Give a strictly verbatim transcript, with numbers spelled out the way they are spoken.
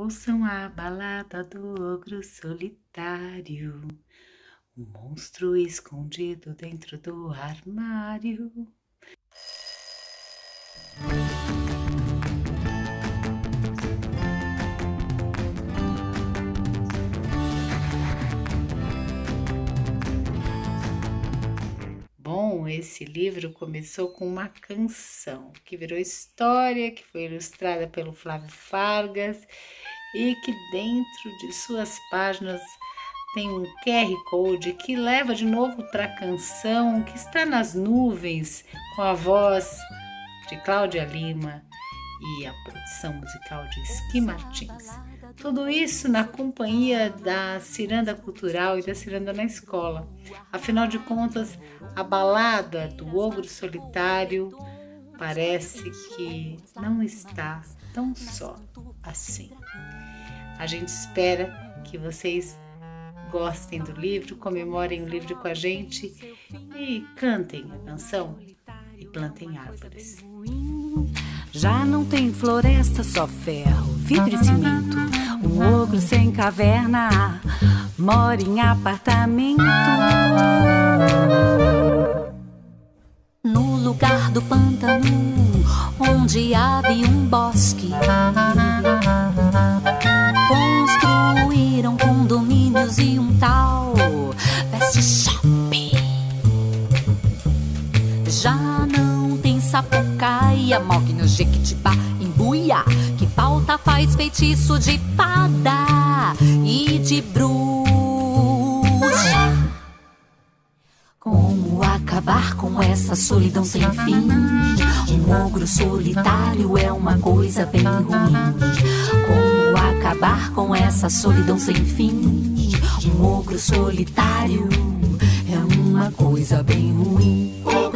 Ouçam a balada do ogro solitário, um monstro escondido dentro do armário. Bom, esse livro começou com uma canção que virou história, que foi ilustrada pelo Flávio Vargas e que dentro de suas páginas tem um Q R Code que leva de novo para a canção que está nas nuvens, com a voz de Cláudia Lima e a produção musical de Esqui Martins. Tudo isso na companhia da Ciranda Cultural e da Ciranda na Escola. Afinal de contas, a balada do ogro solitário parece que não está tão só assim. A gente espera que vocês gostem do livro, comemorem o livro com a gente e cantem a canção e plantem árvores. Já não tem floresta, só ferro, vidro e cimento. Um ogro sem caverna mora em apartamento. No lugar do pântano, onde havia um bosque, construíram condomínios e um tal Best Shopping. Já não tem Sapucaia, Mogno, Jequitibá, Imbuia, que pauta faz feitiço de fada e de bruxa. Como acabar com essa solidão sem fim? Um ogro solitário é uma coisa bem ruim. Como acabar com essa solidão sem fim? Um ogro solitário é uma coisa bem ruim.